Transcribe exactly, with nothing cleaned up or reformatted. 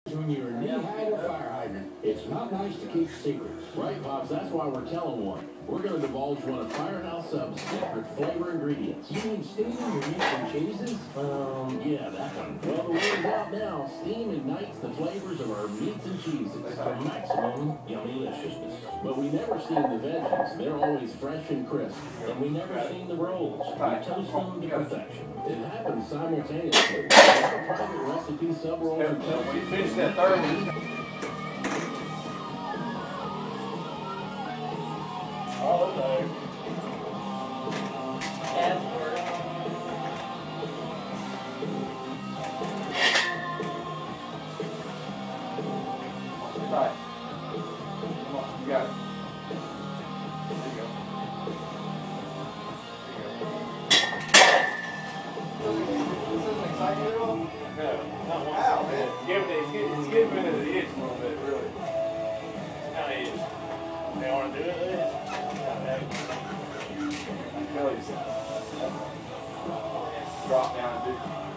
When you're knee-high to fire hydrant, it's not nice to keep secrets. Right, Pops, that's why we're telling one. We're going to divulge one of Firehouse Sub's secret flavor ingredients. You mean steaming your meats and cheeses? Um, yeah, that one. Well, the word is out now. Steam ignites the flavors of our meats and cheeses for maximum yummy-liciousness. But we never steam the veggies. They're always fresh and crisp. And we never steam the rolls. We toast them to perfection. It happens simultaneously. Our private recipe sub rolls are toasted. We finished that third one. Oh, no. That's work. Right. Come on, you got it. There you go. There you go. This isn't exciting at all? No, not one. Ow, man. It's giving, it's getting, it's getting rid of the itch a little bit, really. It kind of is. They want to do it, Liz? I feel you. Drop down and do it.